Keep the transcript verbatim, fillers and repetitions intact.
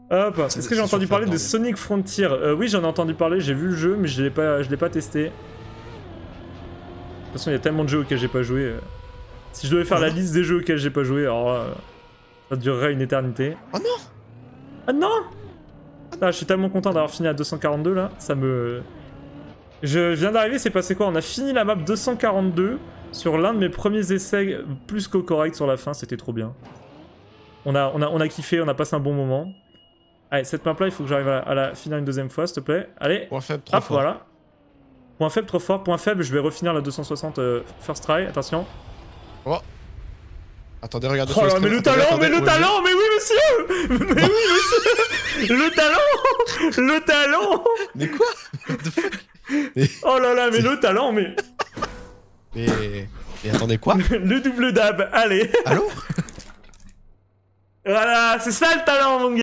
Hop, est-ce que j'ai entendu parler de Sonic Frontier? euh, Oui, j'en ai entendu parler, j'ai vu le jeu, mais je l'ai pas, je l'ai pas testé. De toute façon, il y a tellement de jeux auxquels j'ai pas joué. Si je devais faire la liste des jeux auxquels j'ai pas joué, alors là, ça durerait une éternité. Oh non! Ah non! Ah, je suis tellement content d'avoir fini à deux cent quarante-deux là, ça me... Je viens d'arriver, c'est passé quoi? On a fini la map deux cent quarante-deux sur l'un de mes premiers essais plus qu'au correct sur la fin, c'était trop bien. On a, on, a, on a kiffé, on a passé un bon moment. Allez, cette map là, il faut que j'arrive à, à la finir une deuxième fois, s'il te plaît. Allez, point faible, trop hop, fort. voilà. Point faible, trop fort. Point faible, je vais refinir la deux cent soixante euh, first try, attention. Oh. Attendez, regardez. Oh là, mais le talent, mais le talent, mais oui monsieur. Mais oui monsieur. Le talent. Le talent. Mais quoi? Oh là là, mais le talent, mais... Mais... Mais attendez, quoi? Le double dab, allez. Allô? Voilà, c'est ça le talent mon gars.